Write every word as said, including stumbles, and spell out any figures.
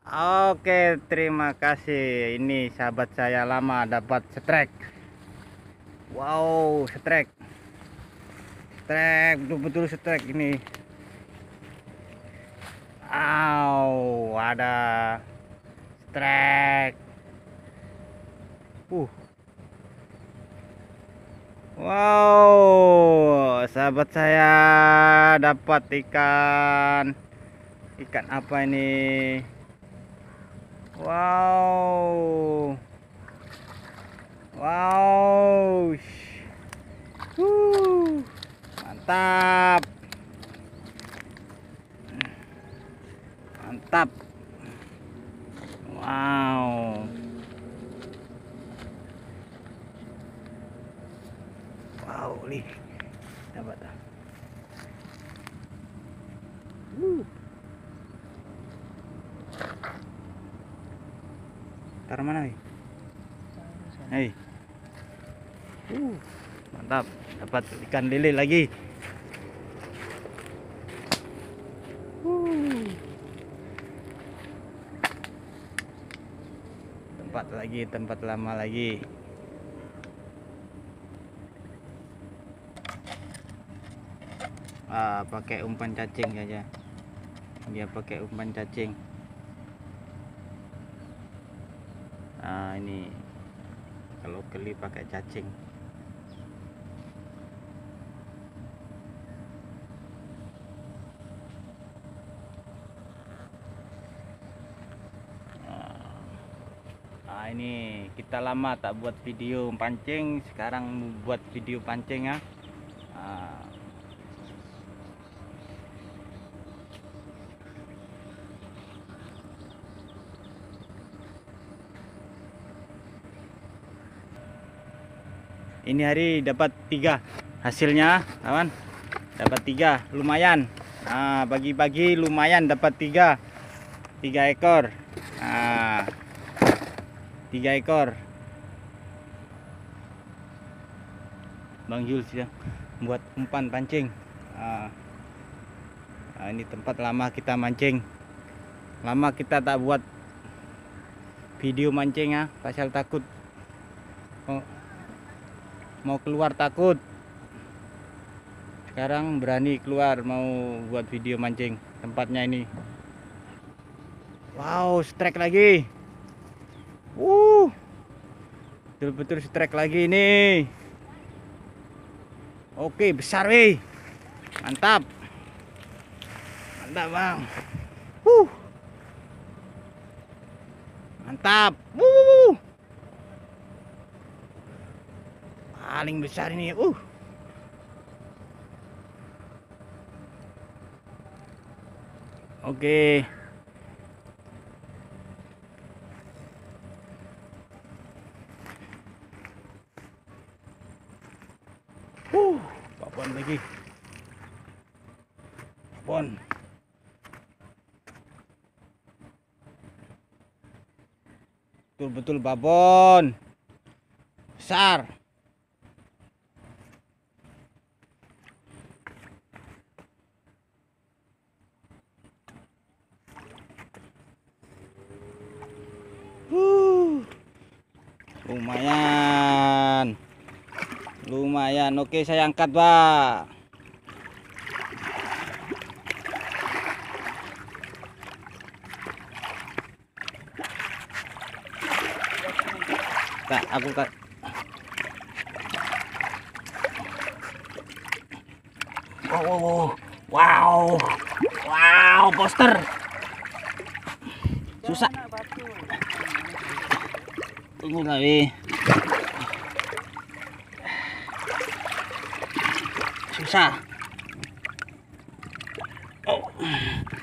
Oke, terima kasih. Ini sahabat saya lama dapat strike. Wow, strike. Strike, betul-betul strike ini. Aw, ada strike. Uh. Wow, sahabat saya dapat ikan. Ikan apa ini? Wow. Wow. Uh, mantap. Mantap. Wow. Wow, lih. Dapat. Uh. Taruh mana nih? Hei. Uh, mantap, dapat ikan lele lagi. Uh. Tempat lagi, tempat lama lagi. Ah, pakai umpan cacing aja. Dia pakai umpan cacing. Nah, ini kalau keli pakai cacing. Nah, ini kita lama tak buat video pancing, sekarang buat video pancing ya. Nah, ini hari dapat tiga hasilnya, kawan. Dapat tiga, lumayan. Nah, bagi-bagi lumayan dapat tiga, tiga ekor. Nah, tiga ekor. Bang Jul sudah buat umpan pancing. Nah, nah, ini tempat lama kita mancing. Lama kita tak buat video mancing ya, pasal takut. Oh, mau keluar takut. Sekarang berani keluar mau buat video mancing tempatnya ini. Wow, strike lagi. Uh, betul-betul strike lagi ini. Oke, besar weh. Mantap. Mantap bang. Uh, mantap. Uh. Paling besar ini. Uh. Oke. Uh, babon lagi. Babon. Betul-betul babon. Besar. Uh, lumayan, lumayan. Oke, saya angkat, Pak. Nah, aku tak. Wow, wow, wow, wow, poster. Susah. Tunggu lagi. Susah. Oh.